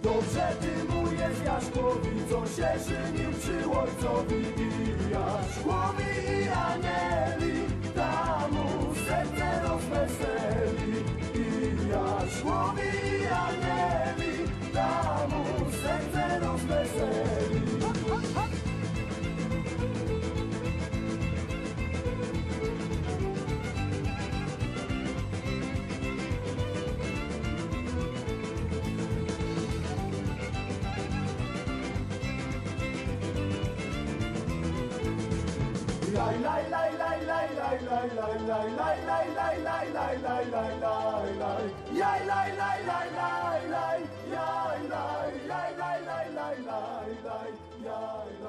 Dobrze ty mu jest Jaszkowi, co się żynił przy ojcowi. I Jaszkowi i Anieli, tamu serce rozweseli. I Jaszkowi i Anieli, tamu serce rozweseli. Laj, laj, laj, laj, laj, laj, laj, laj, laj, laj, laj, laj, laj, laj, laj, laj, laj. Jaj, laj, laj, laj, laj, laj, jaj, laj, laj, laj, laj, laj, laj, laj, jaj.